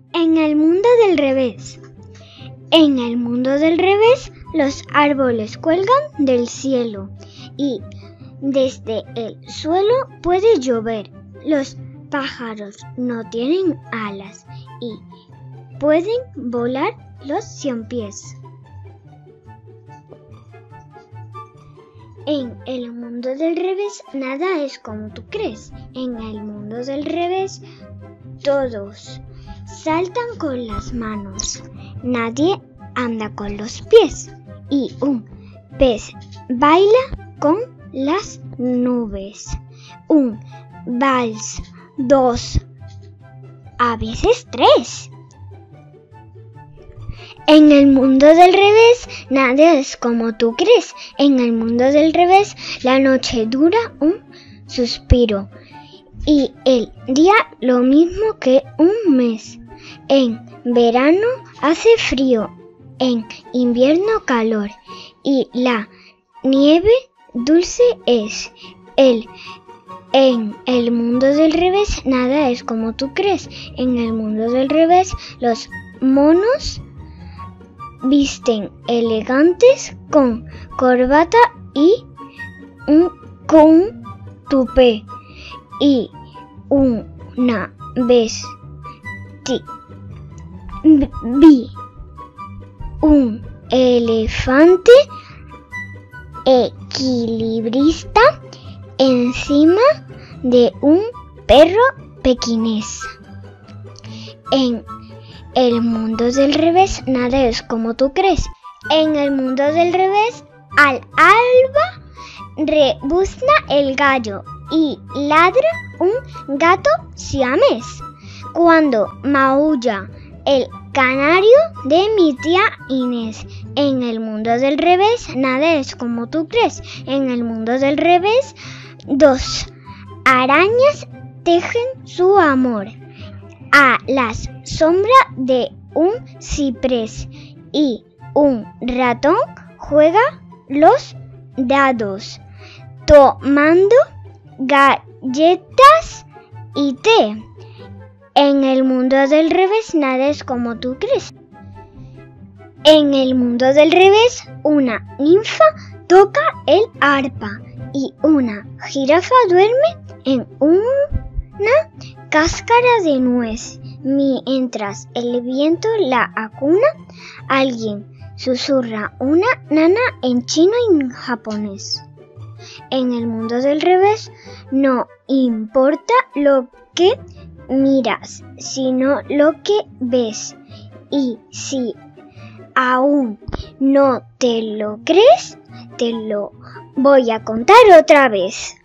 En el mundo del revés. En el mundo del revés, los árboles cuelgan del cielo y desde el suelo puede llover. Los pájaros no tienen alas y pueden volar los 100 pies. En el mundo del revés, nada es como tú crees. En el mundo del revés, todos saltan con las manos. Nadie anda con los pies. Y un pez baila con las nubes. Un vals, 2, a veces 3. En el mundo del revés, nada es como tú crees. En el mundo del revés, la noche dura un suspiro y el día lo mismo que un mes. En verano hace frío, en invierno calor y la nieve dulce es. En el mundo del revés, nada es como tú crees. En el mundo del revés, los monos visten elegantes con corbata y con tupé. Y una vez vi un elefante equilibrista encima de un perro pequinés. En el mundo del revés, nada es como tú crees. En el mundo del revés, al alba rebuzna el gallo y ladra un gato siamés. Cuando maulla el canario de mi tía Inés. En el mundo del revés, nada es como tú crees. En el mundo del revés, 2 arañas tejen su amor a la sombra de un ciprés y un ratón juega los dados tomando galletas y té. En el mundo del revés, nada es como tú crees. En el mundo del revés, una ninfa toca el arpa y una jirafa duerme en una cáscara de nuez. Mientras el viento la acuna, alguien susurra una nana en chino y en japonés. En el mundo del revés, no importa lo que miras, sino lo que ves. Y si aún no te lo crees, te lo voy a contar otra vez.